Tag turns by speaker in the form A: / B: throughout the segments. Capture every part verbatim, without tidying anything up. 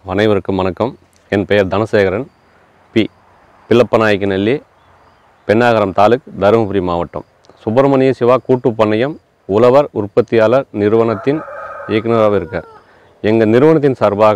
A: அனைவருக்கும் வணக்கம். என் பெயர் தனசேகரன். பி பிள்ளப்பநாயக்கநல்லி, பென்னாகரம் தாலுக், தருமபுரி மாவட்டம். சுப்பிரமணிய சிவா கூட்டு பண்ணையம் உழவர் உற்பத்தியாளர் நிறுவனத்தின் இயக்குநராக இருக்கேன். எங்கள் நிறுவனத்தின் சார்பாக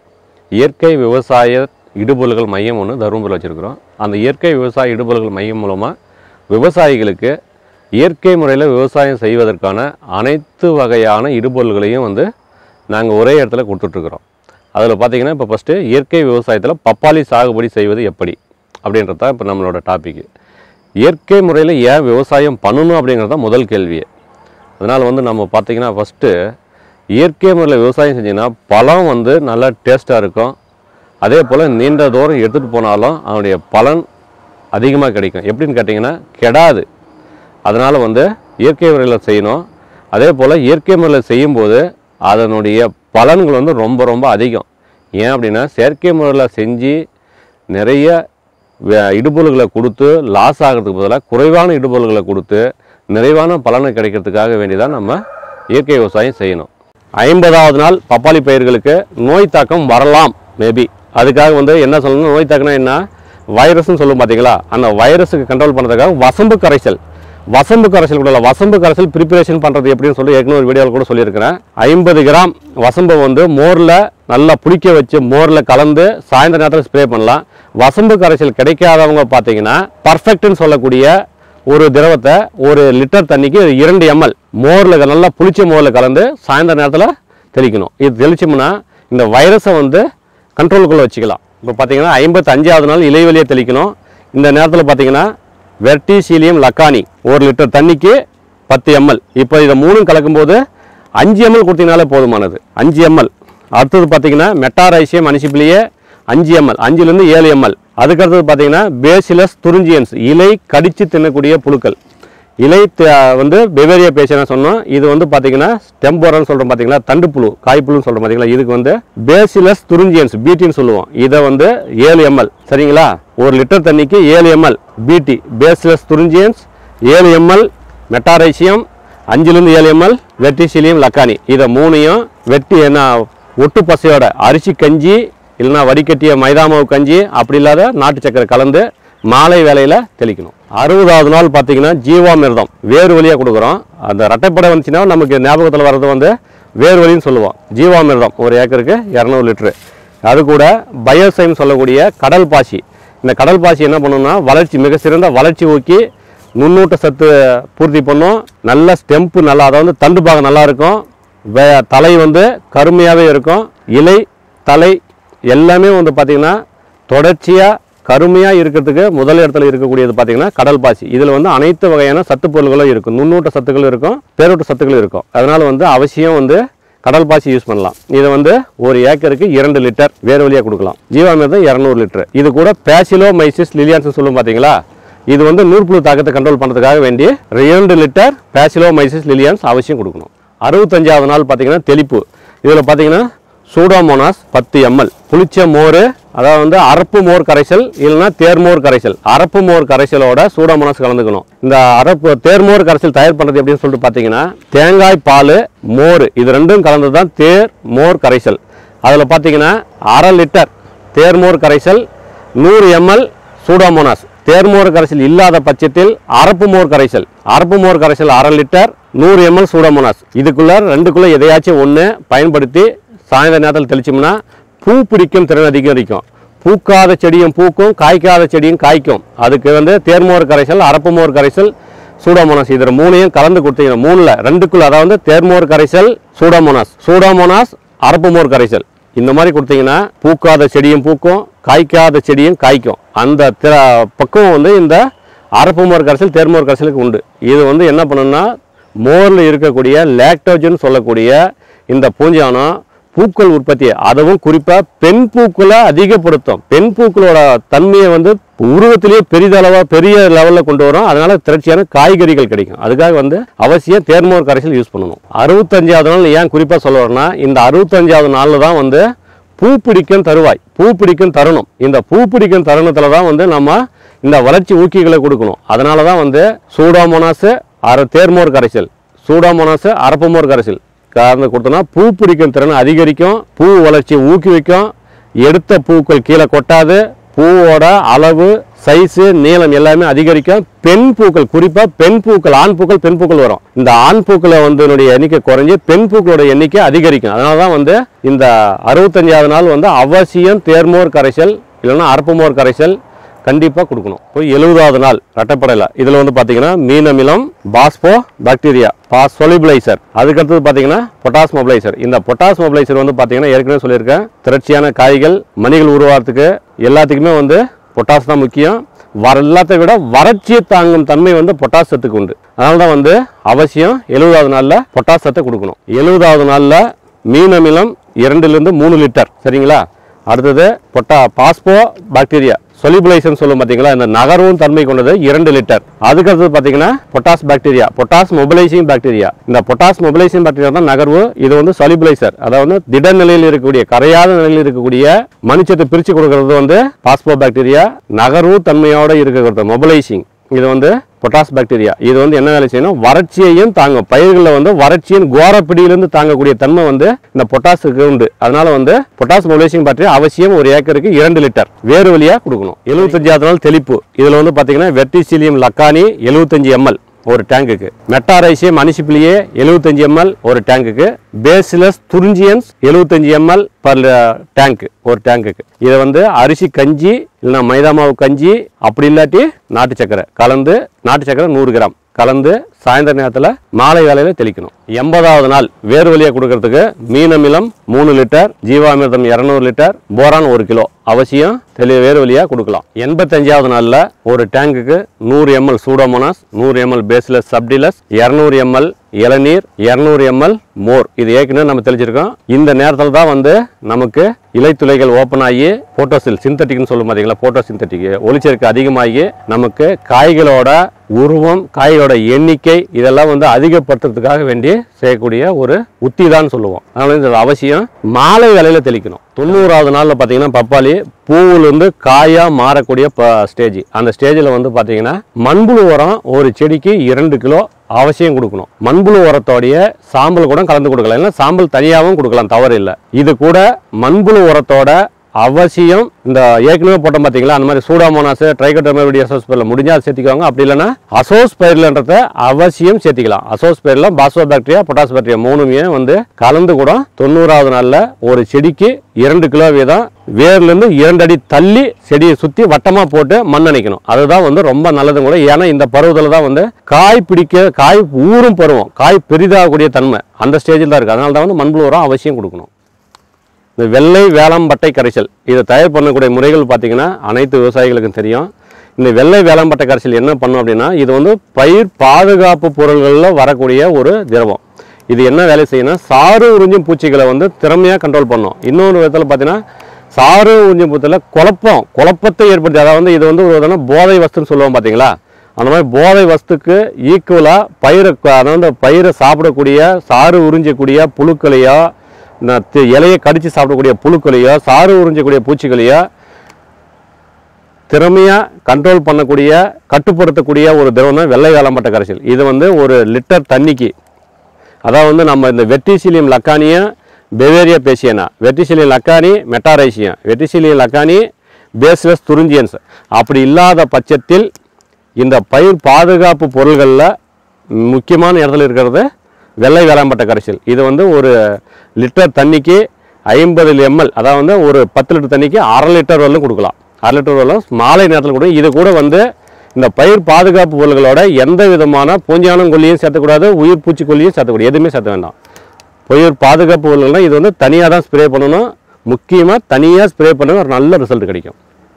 A: இயற்கை விவசாய இடுபொருள்கள் மையம் ஒன்று தருமபுரியில் வச்சுருக்கிறோம். அந்த இயற்கை விவசாய இடுபொருள்கள் மையம் மூலமாக விவசாயிகளுக்கு இயற்கை முறையில் விவசாயம் செய்வதற்கான அனைத்து வகையான இடுபொருள்களையும் வந்து நாங்கள் ஒரே இடத்துல கொடுத்துட்ருக்குறோம். அதில் பார்த்திங்கன்னா இப்போ ஃபஸ்ட்டு இயற்கை விவசாயத்தில் பப்பாளி சாகுபடி செய்வது எப்படி அப்படின்றது தான் இப்போ நம்மளோட டாப்பிக்கு. இயற்கை முறையில் ஏன் விவசாயம் பண்ணணும் அப்படிங்கிறது தான் முதல் கேள்வியே. அதனால் வந்து நம்ம பார்த்திங்கன்னா ஃபஸ்ட்டு இயற்கை முறையில் விவசாயம் செஞ்சிங்கன்னா பழம் வந்து நல்லா டேஸ்ட்டாக இருக்கும். அதே போல் நீண்ட தூரம் எடுத்துகிட்டு போனாலும் அதனுடைய பலன் அதிகமாக கிடைக்கும். எப்படின்னு கேட்டிங்கன்னா கெடாது. அதனால் வந்து இயற்கை முறையில் செய்யணும். அதே போல் இயற்கை முறையில் செய்யும்போது அதனுடைய பலன்கள் வந்து ரொம்ப ரொம்ப அதிகம். ஏன் அப்படின்னா செயற்கை முறையில் செஞ்சு நிறைய இடுபொருள்களை கொடுத்து லாஸ் ஆகிறதுக்கு பதிலாக குறைவான இடுபொருள்களை கொடுத்து நிறைவான பலனை கிடைக்கிறதுக்காக வேண்டிதான் நம்ம இயற்கை விவசாயம் செய்யணும். ஐம்பதாவது நாள் பப்பாளி பயிர்களுக்கு நோய் தாக்கம் வரலாம் மேபி. அதுக்காக வந்து என்ன சொல்லணும், நோய் தாக்கம்னா என்ன, வைரஸ்ன்னு சொல்லும் பார்த்தீங்களா, அந்த வைரஸுக்கு கண்ட்ரோல் பண்ணுறதுக்காக வசம்பு கரைசல் வசம்பு கரைசல் கூட இல்லை, வசம்பு கரைசல் ப்ரிப்பரேஷன் பண்ணுறது எப்படின்னு சொல்லி ஏற்கனவே ஒரு வீடியோவில் கூட சொல்லியிருக்கிறேன். ஐம்பது கிராம் வசம்பை வந்து மோரில் நல்லா புளிக்க வச்சு மோரில் கலந்து சாயந்தர நேரத்தில் ஸ்ப்ரே பண்ணலாம். வசம்பு கரைசல் கிடைக்காதவங்க பார்த்தீங்கன்னா பர்ஃபெக்ட்னு சொல்லக்கூடிய ஒரு திரவத்தை ஒரு லிட்டர் தண்ணிக்கு இரண்டு எம்எல் மோரில் நல்லா புளிச்ச மோரில் கலந்து சாயந்தர நேரத்தில் தெளிக்கணும். இது தெளிச்சோம்னா இந்த வைரஸை வந்து கண்ட்ரோலுக்குள்ளே வச்சுக்கலாம். இப்போ பார்த்தீங்கன்னா ஐம்பத்தி அஞ்சாவது நாள் இலைவெளியை தெளிக்கணும். இந்த நேரத்தில் பார்த்தீங்கன்னா வெர்டிசீலியம் லக்கானி ஒரு லிட்டர் தண்ணிக்கு பத்து எம்எல். இப்போ இதை மூணும் கலக்கும்போது அஞ்சு எம்எல் கொடுத்தீங்கனாலே போதுமானது. அஞ்சு எம்எல். அடுத்தது பார்த்தீங்கன்னா மெட்டாரைசியம் அனிசிபிலியே அஞ்சு எம்எல், அஞ்சுலேருந்து ஏழு எம்எல். அதுக்கடுத்தது பார்த்தீங்கன்னா பேசிலஸ் துரிஞ்சியன்ஸ், இலை கடித்து தின்னக்கூடிய புழுக்கள். இலை வந்து பெவேரியா பேசினா சொன்னோம். இது வந்து பார்த்தீங்கன்னா ஸ்டெம்போரன்னு சொல்கிறோம் பார்த்தீங்களா, தண்டுப்புழு காய்ப்புழுன்னு சொல்கிறோம் பார்த்தீங்களா, இதுக்கு வந்து பேசிலஸ் துரிஞ்சியன்ஸ் பிடின்னு சொல்லுவோம். இதை வந்து ஏழு எம்எல். சரிங்களா, ஒரு லிட்டர் தண்ணிக்கு ஏழு எம்எல் பிடி பேசிலஸ் துரிஞ்சியன்ஸ், ஏழு எம்எல் மெட்டாரைசியம், அஞ்சுலேருந்து ஏழு எம்எல் வெர்டிசீலியம் லக்கானி. இதை மூணையும் வெட்டி என்ன ஒட்டு பசையோட அரிசி கஞ்சி இல்லைனா வடிகட்டிய மைதா மாவு கஞ்சி அப்படி இல்லாத நாட்டு சக்கரை கலந்து மாலை வேலையில் தெளிக்கணும். அறுபதாவது நாள் பார்த்தீங்கன்னா ஜீவாமிர்தம் வேறு வழியாக கொடுக்குறோம். அந்த ரெட்டைப்படை வந்துச்சுன்னா நமக்கு ஞாபகத்தில் வர்றது வந்து வேறு வழின்னு சொல்லுவோம். ஜீவாமிர்தம் ஒரு ஏக்கருக்கு இரநூறு லிட்ரு. அது கூட பயோசைம் சொல்லக்கூடிய கடல் பாசி. இந்த கடல் பாசி என்ன பண்ணணும்னா வளர்ச்சி மிக சிறந்த வளர்ச்சி ஊக்கி நுண்ணூட்ட சத்து பூர்த்தி பண்ணும். நல்ல ஸ்டெம்பு நல்லா, அதாவது தண்டு பாகம் நல்லா இருக்கும். வே தலை வந்து கருமையாகவே இருக்கும். இலை தலை எல்லாமே வந்து பார்த்திங்கன்னா தொடர்ச்சியாக கருமையாக இருக்கிறதுக்கு முதல் இடத்துல இருக்கக்கூடியது பார்த்திங்கன்னா கடல் பாசி. இதில் வந்து அனைத்து வகையான சத்து பொருள்களும் இருக்கும். நுண்ணூட்ட சத்துக்கள் இருக்கும், பேரூட்ட சத்துக்கள் இருக்கும். அதனால் வந்து அவசியம் வந்து கடல் பாசி யூஸ் பண்ணலாம். இதை வந்து ஒரு ஏக்கருக்கு இரண்டு லிட்டர் வேறு வழியாக கொடுக்கலாம். ஜீவாமிர்தம் இரநூறு லிட்டர். இது கூட பேசிலோமைசிஸ் லிலியான்ஸ் சொல்லும் பார்த்தீங்களா, இது வந்து நூற்புழு தாக்கத்தை கண்ட்ரோல் பண்ணுறதுக்காக வேண்டி இரண்டு லிட்டர் பேசிலோமைசிஸ் லிலியான்ஸ் அவசியம் கொடுக்கணும். அறுபத்தஞ்சாவது நாள் பார்த்தீங்கன்னா தெளிப்பு. இதில் பார்த்தீங்கன்னா சூடோமோனாஸ் பத்து எம்எல், புளிச்ச மோர், அதாவது வந்து அரப்பு மோர் கரைசல் இல்லைன்னா தேர்மோர் கரைசல். அரப்பு மோர் கரைசலோட சூடோமோனாஸ் கலந்துக்கணும். இந்த அரப்பு தேர்மோர் கரைசல் தயார் பண்ணுறது எப்படின்னு சொல்லிட்டு பார்த்தீங்கன்னா தேங்காய் பால் மோர் இது ரெண்டும் கலந்து தான் தேர் மோர் கரைசல். அதில் பார்த்தீங்கன்னா அரை லிட்டர் தேர்மோர் கரைசல், நூறு எம்எல் சூடோமோனாஸ். தேர்மோர் கரைசல் இல்லாத பட்சத்தில் அரப்பு மோர் கரைசல், அரப்பு மோர் கரைசல் அரை லிட்டர், நூறு எம்எல் சூடோமோனாஸ். இதுக்குள்ள ரெண்டுக்குள்ளே எதையாச்சும் ஒன்று பயன்படுத்தி சாயந்தர நேரத்தில் தெளிச்சோம்னா பூ பிடிக்கும் திறன் அதிகரிக்கும். பூக்காத செடியும் பூக்கும், காய்க்காத செடியும் காய்க்கும். அதுக்கு வந்து தேர்மோர் கரைசல், அரப்பு மோர் கரைசல், சூடோமோனாஸ் இதில் மூணையும் கலந்து கொடுத்தீங்கன்னா மூணில் ரெண்டுக்குள்ள, அதாவது தேர்மோர் கரைசல், சூடோமோனாஸ், சூடோமோனாஸ், அரப்பு மோர் கரைசல் இந்த மாதிரி கொடுத்தீங்கன்னா பூக்காத செடியும் பூக்கும், காய்க்காத செடியும் காய்க்கும். அந்த பக்குவம் வந்து இந்த அரப்பு மோர் கரைசல் தேர்மோர் கரைசலுக்கு உண்டு. இது வந்து என்ன பண்ணுன்னா மோரில் இருக்கக்கூடிய லாக்டோஜன் சொல்லக்கூடிய இந்த பூஞ்சானம் பூக்கள் உற்பத்தியை, அதுவும் குறிப்பாக பெண் பூக்களை அதிகப்படுத்தும். பெண் பூக்களோட தன்மையை வந்து உருவத்திலேயே பெரிதளவாக பெரிய லெவலில் கொண்டு வரும். அதனால திரட்சியான காய்கறிகள் கிடைக்கும். அதுக்காக வந்து அவசியம் தேர்மோர் கரைசல் யூஸ் பண்ணணும். அறுபத்தஞ்சாவது நாள் ஏன் குறிப்பாக சொல்ல வரேன்னா, இந்த அறுபத்தஞ்சாவது நாளில் தான் வந்து பூ பிடிக்கும் தருவாய், பூ பிடிக்கும் தருணம். இந்த பூ பிடிக்கும் தருணத்தில் தான் வந்து நம்ம இந்த வளர்ச்சி ஊக்கிகளை கொடுக்கணும். அதனால தான் வந்து சூடோமோனாஸ் அரை தேர்மோர் கரைசல், சூடோமோனாஸ் அரப்பு மோர் கரைசல் கலந்து கொடுத்தோம்னா பூ பிடிக்கும் திறன் அதிகரிக்கும், பூ வளர்ச்சியை ஊக்குவிக்கும். எடுத்த பூக்கள் கீழே கொட்டாது, பூவோட அளவு, சைஸு, நீளம் எல்லாமே அதிகரிக்கும். பெண் பூக்கள், குறிப்பாக பெண் பூக்கள், ஆண் பூக்கள் பெண் பூக்கள் வரும். இந்த ஆண் பூக்களை வந்து எண்ணிக்கை குறைஞ்சி பெண் பூக்களோட எண்ணிக்கை அதிகரிக்கும். அதனால தான் வந்து இந்த அறுபத்தஞ்சாவது நாள் வந்து அவசியம் தேர்மோர் கரைசல் இல்லைன்னா அரப்புமோர் கரைசல் கண்டிப்பாக கொடுக்கணும். இப்போ எழுபதாவது நாள் ரெட்டைப்படையில் இதில் வந்து பார்த்தீங்கன்னா மீனமிலம், பாஸ்போ பாக்டீரியா, பாஸ் சொலிபிளைசர், அதுக்கடுத்தது பார்த்தீங்கன்னா பொட்டாஸ் மொபிளைசர். இந்த பொட்டாஸ் மொபிளைசர் வந்து பார்த்தீங்கன்னா ஏற்கனவே சொல்லியிருக்கேன், திரட்சியான காய்கள், மணிகள் உருவாகிறதுக்கு எல்லாத்துக்குமே வந்து பொட்டாஸ் தான் முக்கியம். வர எல்லாத்த விட வறட்சியை தாங்கும் தன்மை வந்து பொட்டாஸ் சத்துக்கு உண்டு. அதனால தான் வந்து அவசியம் எழுபதாவது நாளில் பொட்டாஸ் சத்தை கொடுக்கணும். எழுபதாவது நாளில் மீனமிலம் இரண்டுலேருந்து மூணு லிட்டர், சரிங்களா? அடுத்தது பொட்டா பாஸ்போ பாக்டீரியா சொலிபிளைசன் சொல்லும் பார்த்தீங்களா, இந்த நகர்வும் தன்மை கொண்டது இரண்டு லிட்டர். அதுக்கடுத்தது பார்த்தீங்கன்னா potash bacteria, potash mobilizing bacteria. இந்த பொட்டாஸ் மொபிலைசிங் பாக்டீரியா தான் நகர்வு. இது வந்து சொலிபிளைசர், அதாவது திட நிலையில் இருக்கக்கூடிய, கரையாத நிலையில் இருக்கக்கூடிய மணிச்சத்தை பிரித்து கொடுக்கறது வந்து பாஸ்போ பாக்டீரியா. நகர்வு தன்மையோட இருக்கிறது மொபிலைசிங், இது வந்து பொட்டாஸ் பாக்டீரியா. இது வந்து என்ன வேலை செய்யணும், வறட்சியையும் தாங்கும். பயிர்களில் வந்து வறட்சியின் கோரப்பிடியிலிருந்து தாங்கக்கூடிய தன்மை வந்து இந்த பொட்டாஸுக்கு உண்டு. அதனால வந்து பொட்டாஸ் மொபிலைசிங் பாக்டீரியா அவசியம் ஒரு ஏக்கருக்கு இரண்டு லிட்டர் வேறு வழியா கொடுக்கணும். எழுபத்தஞ்சாவது நாள் தெளிப்பு. இதுல வந்து பாத்தீங்கன்னா வெர்டிசிலியம் லக்கானி எழுபத்தஞ்சு எம்எல் ஒரு டேங்குக்கு, மெட்டாரைசியம் அனிசிபிலியே எழுபத்தஞ்சு எம்எல் ஒரு டேங்குக்கு, பேசிலஸ் துரிஞ்சியன்ஸ் எழுபத்தஞ்சு எம்எல் பர் டேங்க் ஒரு டேங்குக்கு. இதை வந்து அரிசி கஞ்சி இல்லைன்னா மைதா மாவு கஞ்சி, அப்படி இல்லாட்டி நாட்டு சக்கரை கலந்து, நாட்டு சக்கரை நூறு கிராம் கலந்து சாயந்தர நேரத்தில் மாலை வேலையில் தெளிக்கணும். எண்பதாவது நாள் வேறு வழியாக கொடுக்கறதுக்கு மீனமிலம் மூணு லிட்டர், ஜீவாமிர்தம் இரநூறு லிட்டர், போரான் ஒரு கிலோ அவசியம் தெளி வேறு வழியாக கொடுக்கலாம். எண்பத்தஞ்சாவது நாளில் ஒரு டேங்குக்கு நூறு எம்எல் சூடோமோனாஸ், நூறு எம்எல் பேசிலஸ் சப்டிலஸ், இரநூறு எம்எல் இளநீர், இரநூறு எம்எல் மோர். இது ஏற்கனவே நம்ம தெளிச்சிருக்கோம். இந்த நேரத்தில் தான் வந்து நமக்கு இலைத்துளைகள் ஓப்பன் ஆகி போட்டோசில் சிந்தட்டிக்னு சொல்லும் பார்த்தீங்களா, போட்டோ சிந்தட்டிக் ஒளிச்சேர்க்கை அதிகமாகி நமக்கு காய்களோட உருவம், காய்களோட எண்ணிக்கை இதெல்லாம் வந்து அதிகப்படுத்துறதுக்காக வேண்டி செய்யக்கூடிய ஒரு உத்தி தான் சொல்லுவோம். அதனால இது அவசியம் மாலை வேலையில் தெளிக்கணும். தொண்ணூறாவது நாளில் பார்த்தீங்கன்னா பப்பாளி பூவிலிருந்து காயாக மாறக்கூடிய ஸ்டேஜ். அந்த ஸ்டேஜில் வந்து பார்த்தீங்கன்னா மண்புழு உரம் ஒரு செடிக்கு இரண்டு கிலோ அவசியம் கொடுக்கணும். மண்புழு உரத்தோடைய சாம்பல் கூட கலந்து கொடுக்கலாம், இல்லை சாம்பல் தனியாகவும் கொடுக்கலாம், தவறு இல்லை. இது கூட மண்புழு உரத்தோட அவசியம் இந்த ஏற்கனவே போட்டோம் பார்த்தீங்களா, அந்த மாதிரி சூடாமோனாஸ், ட்ரைகோடர்மா அசோஸ்பைரில் முடிஞ்சால் அது சேர்த்திக்குவாங்க. அப்படி இல்லைன்னா அசோஸ்பைரில்ன்றத அவசியம் சேர்த்திக்கலாம். Azospirillum phospho bacteria, potash bacteria மூணுமே வந்து கலந்து கூட தொண்ணூறாவது நாளில் ஒரு செடிக்கு இரண்டு கிலோ வீதம் வேர்லேருந்து இரண்டு அடி தள்ளி செடியை சுற்றி வட்டமாக போட்டு மண் அணைக்கணும். அதுதான் வந்து ரொம்ப நல்லதும் கூட. ஏன்னா இந்த பருவத்தில் தான் வந்து காய் பிடிக்க, காய் ஊறும் பருவம், காய் பெரிதாகக்கூடிய தன்மை அந்த ஸ்டேஜில் தான் இருக்குது. அதனால தான் வந்து மண்புழு உரம் அவசியம் கொடுக்கணும். இந்த வெள்ளை வேளாம்பட்டை கரைசல் இதை தயார் பண்ணக்கூடிய முறைகள் பார்த்தீங்கன்னா அனைத்து விவசாயிகளுக்கும் தெரியும். இந்த வெள்ளை வேளாம்பட்டை கரைசல் என்ன பண்ணும் அப்படின்னா, இது வந்து பயிர் பாதுகாப்பு பொருள்களில் வரக்கூடிய ஒரு திரவம். இது என்ன வேலை செய்யணும், சாறு உறிஞ்சும் பூச்சிகளை வந்து திறமையாக கண்ட்ரோல் பண்ணும். இன்னொரு விதத்தில் பார்த்தீங்கன்னா சாறு உறிஞ்சும் பூச்சியில் குழப்பம் குழப்பத்தை ஏற்படுத்தி, அதாவது இது வந்து ஒரு போதை வஸ்துன்னு சொல்லுவோம் பார்த்தீங்களா, அந்த மாதிரி போதை வஸ்துக்கு ஈக்குவலாக பயிரை, அதாவது பயிரை சாப்பிடக்கூடிய சாறு உறிஞ்சக்கூடிய புழுக்களையோ, இலையை கடிச்சு சாப்பிடக்கூடிய புழுக்களையோ, சாறு உறிஞ்சக்கூடிய பூச்சிகளையோ திறமையாக கண்ட்ரோல் பண்ணக்கூடிய, கட்டுப்படுத்தக்கூடிய ஒரு திரவம் தான் வெள்ளை வேளாம்பட்டை கரைசல். இது வந்து ஒரு லிட்டர் தண்ணிக்கு, அதாவது வந்து நம்ம இந்த verticillium lecanii, beauveria bassiana, verticillium lecanii, metarhizium, verticillium lecanii, bacillus thuringiensis, அப்படி இல்லாத பட்சத்தில் இந்த பயிர் பாதுகாப்பு பொருள்களில் முக்கியமான இடத்துல இருக்கிறது வெள்ளை வேளாம்பட்டை கரைசல். இது வந்து ஒரு லிட்டர் தண்ணிக்கு ஐம்பது எம்எல், அதாவது வந்து ஒரு பத்து லிட்டர் தண்ணிக்கு அரை லிட்டர் வரலும் கொடுக்கலாம். அரை லிட்டர் வரலும் மாலை நேரத்தில் கொடுக்கும். இது கூட வந்து இந்த பயிர் பாதுகாப்பு பொருள்களோட எந்த விதமான பூஞ்சானம் கொல்லியும் சேர்த்தக்கூடாது, உயிர் பூச்சிக்கொல்லியும் சேர்த்தக்கூடாது, எதுவுமே சேர்த்த வேண்டாம். பயிர் பாதுகாப்பு பொருள்கள்னால் இது வந்து தனியாக தான் ஸ்ப்ரே பண்ணணும். முக்கியமாக தனியாக ஸ்ப்ரே பண்ண ஒரு நல்ல ரிசல்ட் கிடைக்கும்.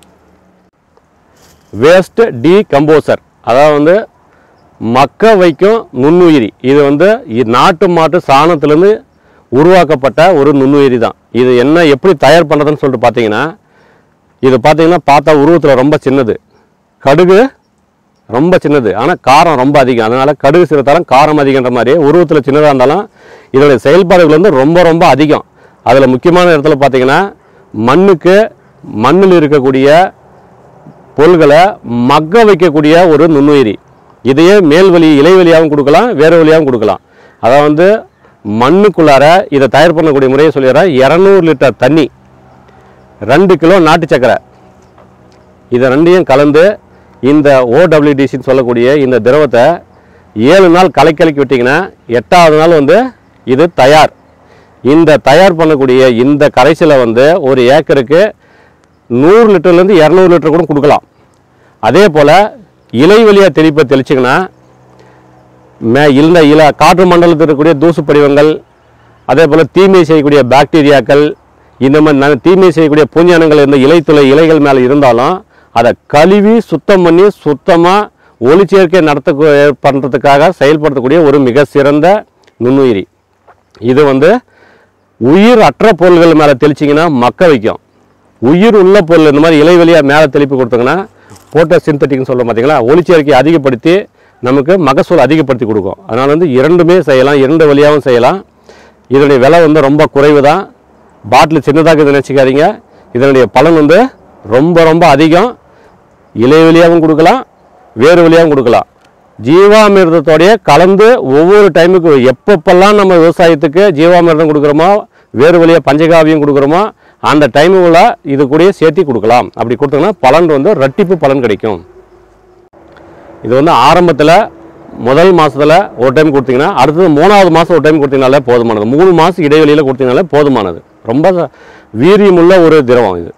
A: வேஸ்ட் டீகம்போசர், அதாவது வந்து மக்க வைக்கும் நுண்ணுயிரி. இது வந்து நாட்டு மாட்டு சாணத்திலேருந்து உருவாக்கப்பட்ட ஒரு நுண்ணுயிரி தான். இது என்ன எப்படி தயார் பண்ணுறதுன்னு சொல்லிட்டு பார்த்தீங்கன்னா, இது பார்த்தீங்கன்னா பார்த்தா உருவத்தில் ரொம்ப சின்னது, கடுகு ரொம்ப சின்னது, ஆனால் காரம் ரொம்ப அதிகம். அதனால் கடுகு சிறுத்தாலும் காரம் அதிகன்ற மாதிரி உருவத்தில் சின்னதாக இருந்தாலும் இதோடைய செயல்பாடுகள் வந்து ரொம்ப ரொம்ப அதிகம். அதில் முக்கியமான இடத்துல பார்த்தீங்கன்னா மண்ணுக்கு மண்ணில் இருக்கக்கூடிய பொருள்களை மக்க வைக்கக்கூடிய ஒரு நுண்ணுயிரி. இதையே மேல் வழி இலை வழியாகவும் கொடுக்கலாம், வேறு வழியாகவும் கொடுக்கலாம். அதாவது வந்து மண்ணுக்குள்ளார இதை தயார் பண்ணக்கூடிய முறையை சொல்லிடுறேன். இரநூறு லிட்டர் தண்ணி ரெண்டு கிலோ நாட்டு சக்கரை இதை ரெண்டையும் கலந்து இந்த ஓடபிள்யூடிசின்னு சொல்லக்கூடிய இந்த திரவத்தை ஏழு நாள் கலக்கி கலக்கி விட்டிங்கன்னா எட்டாவது நாள் வந்து இது தயார். இந்த தயார் பண்ணக்கூடிய இந்த கரைசலை வந்து ஒரு ஏக்கருக்கு நூறு லிட்டர்லேருந்து இரநூறு லிட்டர் கூட கொடுக்கலாம். அதே போல் இலை வழியாக தெளிப்பை தெளிச்சிங்கன்னா மே இந்த இல காற்று மண்டலத்தில் இருக்கக்கூடிய தூசு படிவங்கள், அதே போல் தீமை செய்யக்கூடிய பாக்டீரியாக்கள், இந்த மாதிரி தீமை செய்யக்கூடிய பூஞ்சானங்கள் இருந்த இலைத்துளை இலைகள் மேலே இருந்தாலும் அதை கழுவி சுத்தம் பண்ணி சுத்தமாக ஒளிச்சேர்க்கை நடத்த பண்ணுறதுக்காக செயல்படுத்தக்கூடிய ஒரு மிக சிறந்த நுண்ணுயிரி. இது வந்து உயிர் அற்ற பொருள்கள் மேலே தெளிச்சிங்கன்னா மக்க வைக்கும். உயிர் உள்ள பொருள் இந்த மாதிரி இலை வழியாக மேலே தெளிப்பு கொடுத்தோங்கன்னா போட்டோ சிந்தட்டிக்னு சொல்ல பார்த்தீங்களா, ஒளிச்சேர்க்கை அதிகப்படுத்தி நமக்கு மகசூல் அதிகப்படுத்தி கொடுக்கும். அதனால் வந்து இரண்டுமே செய்யலாம், இரண்டு வழியாகவும் செய்யலாம். இதனுடைய விலை வந்து ரொம்ப குறைவு தான். பாட்டில் சின்னதாக இதை நினச்சிக்காதீங்க. இதனுடைய பலன் வந்து ரொம்ப ரொம்ப அதிகம். இலை வழியாகவும் கொடுக்கலாம், வேறு வழியாகவும் கொடுக்கலாம். ஜீவாமிர்தத்தோடைய கலந்து ஒவ்வொரு டைமுக்கு எப்பப்பெல்லாம் நம்ம விவசாயத்துக்கு ஜீவாமிர்தம் கொடுக்குறோமோ, வேறு வழியாக பஞ்சகாவியம் கொடுக்குறோமோ, அந்த டைமுக்குள்ள இது கூட சேர்த்து கொடுக்கலாம். அப்படி கொடுத்தோம்னா பலன் வந்து ரெட்டிப்பு பலன் கிடைக்கும். இது வந்து ஆரம்பத்தில் முதல் மாதத்தில் ஒரு டைம் கொடுத்தீங்கன்னா அடுத்தது மூணாவது மாதம் ஒரு டைம் கொடுத்தீங்கனாலே போதுமானது. மூணு மாதம் இடைவெளியில் கொடுத்தீங்கனாலே போதுமானது. ரொம்ப வீரியமுள்ள ஒரு திரவம் இது.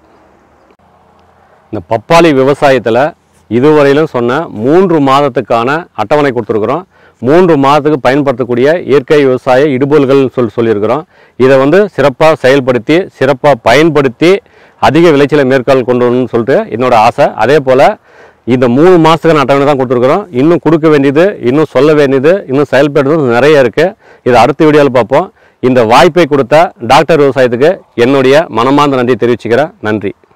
A: இந்த பப்பாளி விவசாயத்தில் இதுவரையிலும் சொன்ன மூன்று மாதத்துக்கான அட்டவணை கொடுத்துருக்குறோம். மூன்று மாதத்துக்கு பயன்படுத்தக்கூடிய இயற்கை விவசாய இடுபொருள்கள் சொல் சொல்லியிருக்கிறோம். இதை வந்து சிறப்பாக செயல்படுத்தி சிறப்பாக பயன்படுத்தி அதிக விளைச்சலை மேற்கொள் கொண்டு வரணும்னு சொல்லிட்டு என்னோட ஆசை. அதே போல் இந்த மூணு மாதத்துக்கான அட்டவணை தான் கொடுத்துருக்குறோம். இன்னும் கொடுக்க வேண்டியது, இன்னும் சொல்ல வேண்டியது, இன்னும் செயல்படுறது நிறைய இருக்குது. இதை அடுத்த வீடியோவில் பார்ப்போம். இந்த வாய்ப்பை கொடுத்த டாக்டர் விவசாயத்துக்கு என்னுடைய மனமார்ந்த நன்றி தெரிவிச்சுக்கிறேன். நன்றி.